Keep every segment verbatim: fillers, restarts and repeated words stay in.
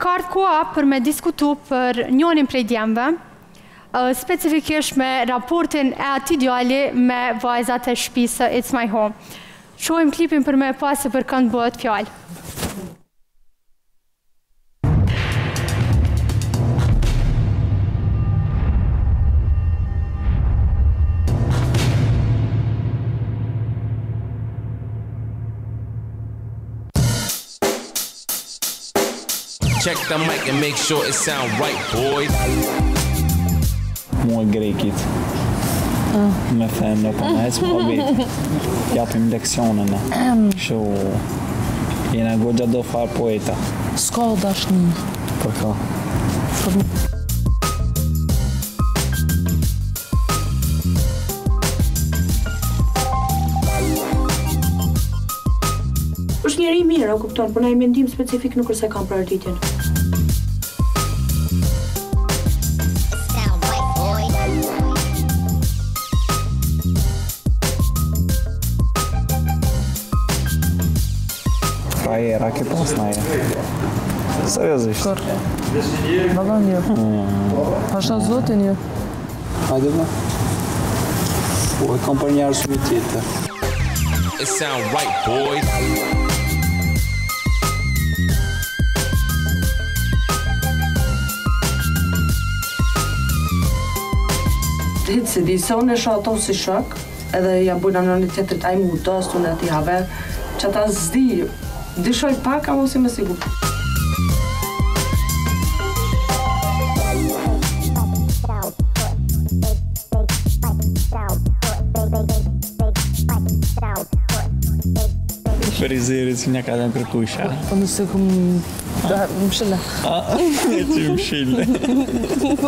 ka ardhur koha për me diskutu për njërin prej djemve, specifikisht me raportin e atij djali me vajzat e shtëpisë It's My Home. Shohim klipin për me pasi për kënd bëhet fjalë. Check the mic and make sure it sound right, boys. Mua grekit. Me thënë, po me hecë po vetë. Japim leksionën e. Kështu, jena goxha do farë poeta. S'ka dashni. Për ka. Është njeri i mirë, o kupton, por ndaj mendim specifik nuk është se kam prioriteten. Pra era che pas na e. Seriozisht. Kër? Baban jo. Pasha zotin jo. Hajde me. Po e kam për një arsye tjetër. It sound right, boys. Hitë se di sa unë e shoh ato si shok, edhe ja bujna në një tjetërit ajmu u tost, unë ati haver, që ata zdi, di shoj pak, a mos i me sigur. Frizeri si një ka dhe në kërkusha. Po nëse këm... më shile. E që më shile.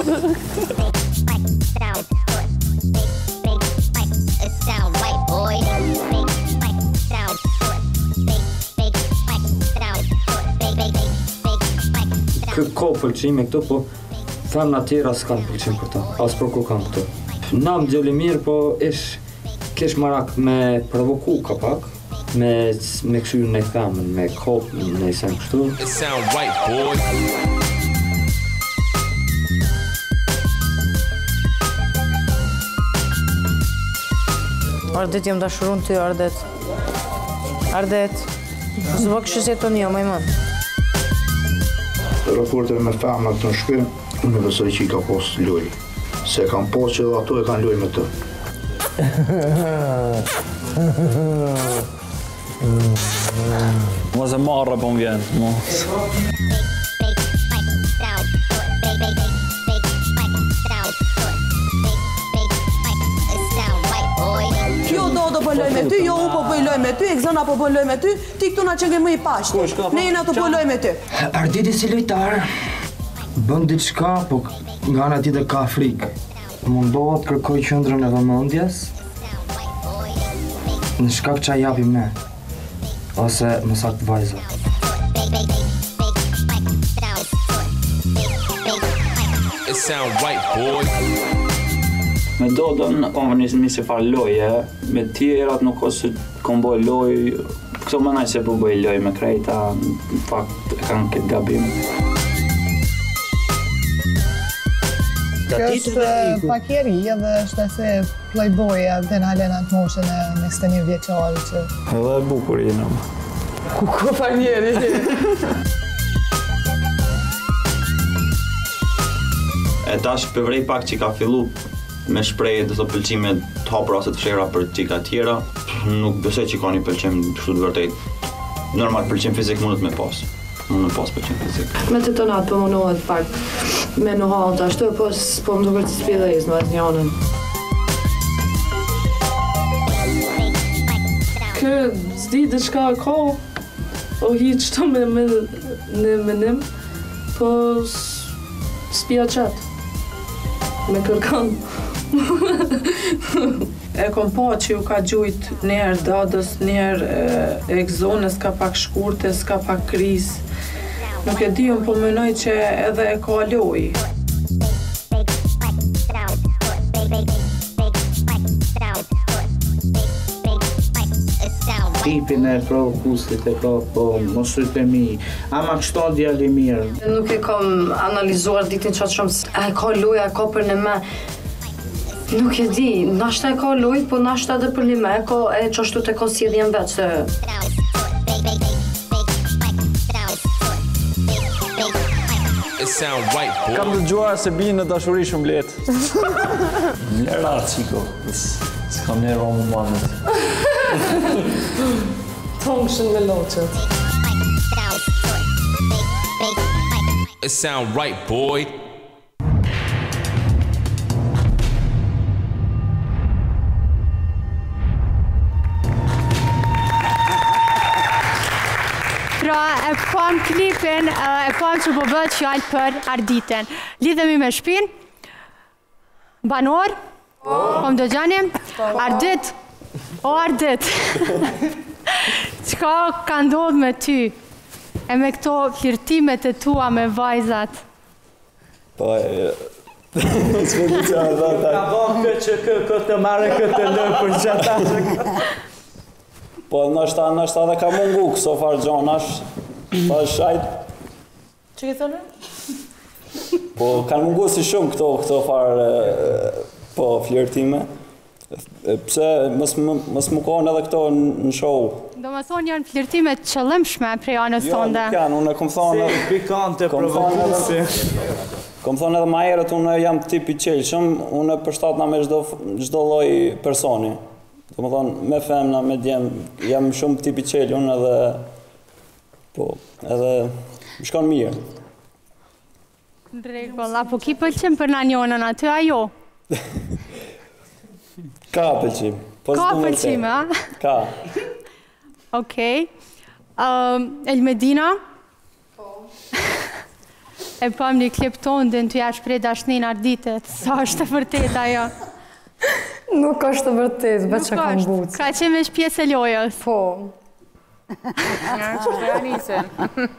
Kë ko pëlqime këto, po femna tjera s'kan pëlqim për ta, as për ku kam këto. Nam gjeli mirë, po ish kesh marak me provoku ka pak, me, me këshyrë në femën, me kop, në i sen kështu. It sound right, boys. Ardet jem dashurun ty, Ardet. Ardet. Zë këshës jeton jo, majman. Raportet me femnat të në shpi, unë besoj që i ka pos loj. Se kam pos që dhe ato e kanë loj me të. Mos e marrë po më vjen, mos. Jo do do bëlloj me ty, jo unë po bëlloj me ty, Egzona po bëlloj me ty, ti këtu na që nge më i pashtë. Ne jena të bëlloj me ty. Arditi si lojtar, bën diçka, po nga ana tjetër ka frikë. Mundohet kërkoj qendrën e vëmendjes, në shkak ç'a japim ne, ose më saktë vajza. It sound right, boys. Me Dodon, kom vërnis një si farë loje, me tjerat nuk ose kom boj loj, këto më nëjë se po bëj loj me krejta, në fakt e kanë këtë gabim. Kjo është pakjeri edhe është se playboya dhe në halen atë moshën e njëzet e një vjeqarë që... Edhe e bukur i në më. Ku ku fanjeri? E tash përvrej pak që ka fillu me shprejë dhe të pëlqime të hapura ose të fshehura për çika tjera, nuk besoj që ka një pëlqim kështu të vërtet. Normal pëlqim fizik mundet me pas. Mund me pas pëlqim fizik. Me të tonat për mundohet pak me në halë të ashtu, po po më duket si spillez në atë njanën. Kë zdi dhe shka ka, o hi qëto me në menim, po spia qatë, me kërkan. E kom pa që ju ka gjujt njerë Dadës, njerë Egzonës, ka pak shkurte, s'ka pak kriz. Nuk e di unë, po mënoj që edhe e ka loj. Ti tipin e provokusit e ka, po, mos rrit e mi. Ama kështu djali i mirë. Nuk e kam analizuar ditën qatë shumë, a e ka loja, a ka për në me. Nuk e di, nashta e ka loj, po nashta edhe për një me, ka e qashtu të ka sjelljen vetë se... Kam të gjuar se binë në dashuri shumë letë. Lera, qiko. S'kam një romë manët. Tongshën me loqët. It sound right, boy. Pra, e pam klipin, e pam që po bëhet fjallë për Arditen. Lidhemi me shpin. Banor. Po më dëgjani. Ardit. O, Ardit. Qka ka ndodhë me ty? E me këto flirtimet e tua me vajzat? Po, e... Që me që me dhe ta... Ka bëhë këtë që kë, këtë mare këtë lëpë për që ata që... Po, nështë nështë edhe ka mungu këso farë gjonash, pa shajt. Që ke thënë? Po, kanë mungu si shumë këto, këto farë, po, flirtime. Pse, mës më kohën edhe këto në show. Do më thonë janë flirtimet qëllimshme prej anës Jo, sonde. nuk janë, unë e kom thonë... Si pikante, provokusi. Kom thonë edhe ma herët, unë jam tipi qelshëm, unë e përshtatna me çdo lloj personi. Do më thonë, me femna, me djem, jam shumë tipi qelë, unë edhe, po, edhe, më shkon mirë. Në rregull, apo ki pëlqim për na njonën aty, ajo? Ka pëlqim. Ka pëlqim, a? Ka. Okej. Elmedina? Po. E pam një klip tonë dhe në të jash prej dashnin Arditet. Sa është të vërtet ajo? Nuk është të vërtet, veç që kam bucë. Ka qenë veç pjesë e lojës? Po. Nga që të janisen.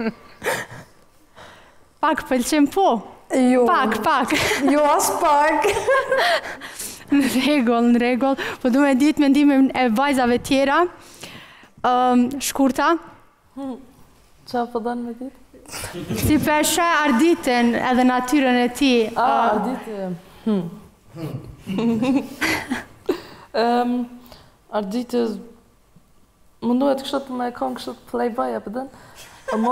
Pak pëlqim po? Jo. Pak, pak. Jo, as pak. Në rregull, në rregull. Po du me ditë mendimin e vajzave tjera. Shkurta? Qa po dënë me ditë? Si peshe Arditen edhe natyren e ti. A, Ardite... Ardite... Mundohet kështë me kam kështë playboy e pëdën. Amo...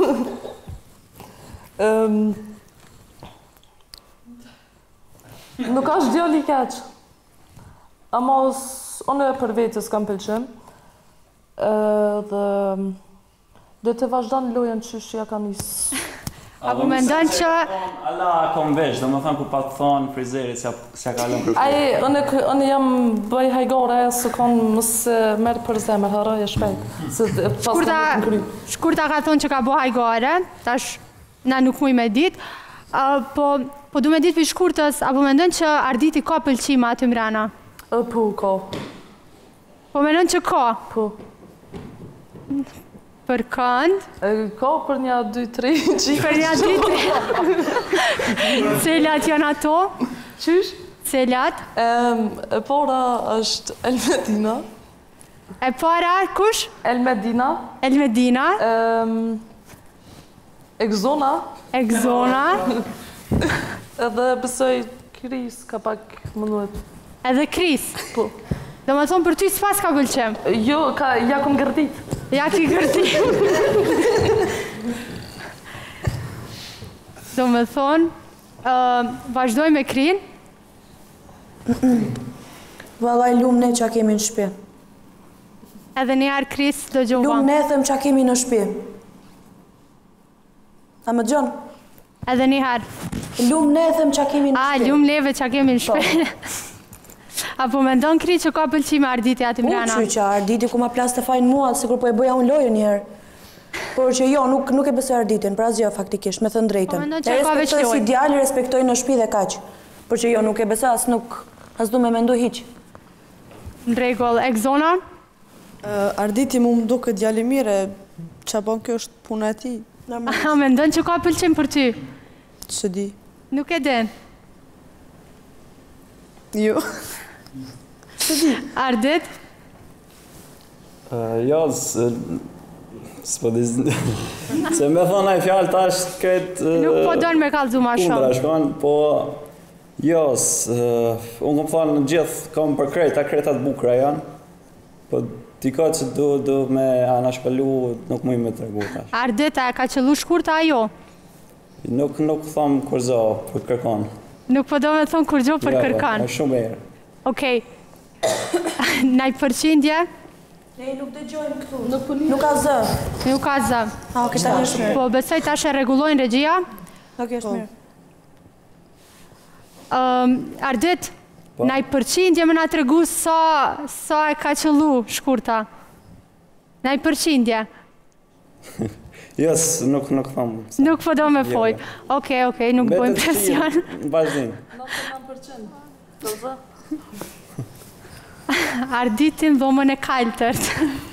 Nuk ashtë djali i keq. Amo unë e për vetës kam pëlqim. Dhe... Dhe të vazhdan lojën që shja ka nisë. Apo me ndonë që... Alla kom vesh, dhe më thënë ku pa të thonë frizerit se ka lënë për Aje, unë jam bëj hajgore, së konë mësë merë për zemër, haraj e shpejt. Shkurta ka thonë që ka bëj hajgore, tash na nuk muj me ditë, po du me ditë për shkurtës, apo me ndonë që Arditi ka pëlqima aty mrena? Po, ka. Po me ndonë që ka? Po. Për kënd? Ka për një dy tri qikë. Për një dy tri. Celat janë ato? Qysh? Celat? E para është Elmedina. E para kush? Elmedina. Elmedina. Egzona. Egzona. Edhe besoj Kris ka pak mënuet. Edhe Kris? Po. Do më thonë për ty s'pas ka pëlqem? Jo, ka, ja kom gërdit. Ja ki gërdit. Do më thonë, vazhdoj me Krin? Valaj lumë ne qa kemi në shpi. Edhe njerë Kris do gjohëm. Lumë ne them qa kemi në shpi. A më gjonë? Edhe njerë. Lumë ne them qa kemi në shpi. A, lumë neve qa kemi në shpi. Apo me ndonë Kri që ka pëlqime Arditi ati mrena? U që që Arditi ku ma plas të fajnë mua, sikur po e bëja unë lojë njerë. Por që jo, nuk e besoj Arditin, pra zgjë faktikisht, me thënë drejten. E respektoj si djali, respektoj në shpi dhe kaq. Por që jo, nuk e besoj, as nuk, as du me mendu hiq. Në regull, Egzona? Arditi mu më duke djali mire, që bon kjo është puna e ti. A, me ndonë që ka pëlqim për ty? Që di. Nuk e den? Jo. Ardit? Jo, s'po di... Se me thonë ai fjalë tash këtë... Nuk po donë me kallëzu ma shumë. Kundra shkon, po... Jo, unë kom thonë në gjithë kom për kreta, kretat bukra janë. Po ti ka që du, du me anashpëllu, nuk mu i me të regu tash. Ardeta, e ka qëllu shkurta ajo? Nuk, nuk thomë kurzo për kërkon. Nuk po do me thonë kurzo për kërkon? Jo, shumë erë. Okej. Naj përqindje? Ne nuk dëgjojmë këtu. Nuk ka zë. Nuk ka zë. A, ok, ta është mirë. Po besoj tash e regulojnë regjia? Ok, është mirë. Ardit, naj përqindje me nga të regu sa e ka qëllu shkurta? Naj përqindje? Jes, nuk nuk thamë. Nuk po do me foj. Okej, okej, nuk bojmë presion. Në vazhdim. nëntëdhjetë përqind. Arditin dhomën e kaltërt.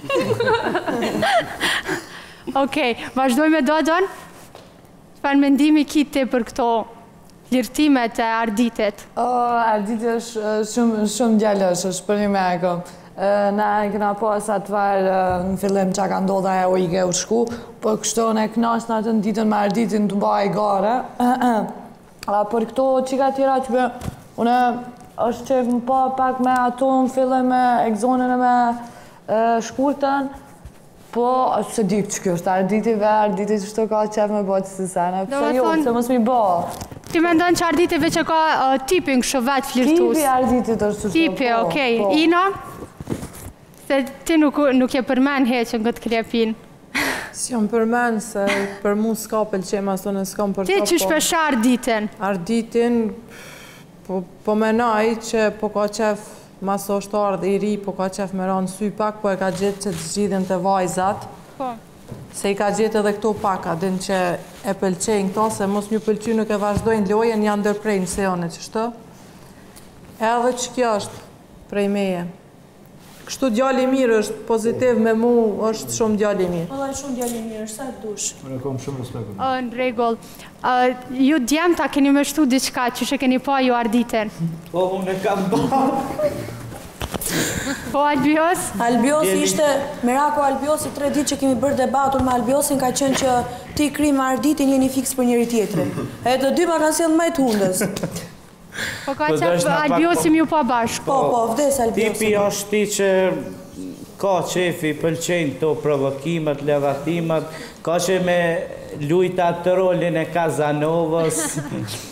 Okej, vazhdoj me Dodon? Çfarë mendimi kite për këto flirtimet e Arditit? Arditi është shumë djallësh, është për një me e kom. Na e këna pas atëvar në fillim që ka ndodha e o i ke u shku, po kështu në e knash në atë në ditën me Arditin të mba i gare. Por këto qika tjera që me, une është që më pa pak me ato në fillim me egzonën e me shkurtën, po është se dik që kjo është Arditi ve, Arditi që shto ka qef me bo që si sene, pëse jo, pëse mos mi bo. Ti me ndonë që Arditi veç e ka tipin kështë vetë flirtus? Tipi Arditit është që Tipi, okej. Ina? Se ti nuk je përmen heqën këtë krepin. Si jam përmen se për mu s'ka pëlqem aso në s'kam për Ti që shpesha Arditin? Arditin, po menaj që po ka qef masoshtar dhe i ri, po ka qef me ranë sy pak, po e ka gjithë që të zgjidhin të vajzat. Po. Se i ka gjithë edhe këto pak, adin që e pëlqenjë këto, se mos një pëlqy nuk e vazhdojnë lojen, janë ndërprejnë se jone që shtë. Edhe që kjo është prej meje. Kështu djalli mirë është pozitiv me mu, është shumë djalli mirë. Ola e shumë djalli mirë, sa e dush? Unë e kom shumë respekt. Në regull. Ju djemë ta keni me shtu diqka që që keni pa ju Arditin? Po, unë e kam ba. Po, Albios? Albios ishte, Mirako Albiosi, tre ditë që kemi bërë debatur me Albiosin, ka qenë që ti kri me Arditin jeni fix për njëri tjetrin. E të dy ma kanë sjellë majt hundës. Po ka qef Albiosi m'ju pa bashkë. Po, po, vdes Albiosi. Tipi është ti që ka qefi, pëlqenjë të provokimet, levatimet, ka që me lujta të rolin e Kazanovës.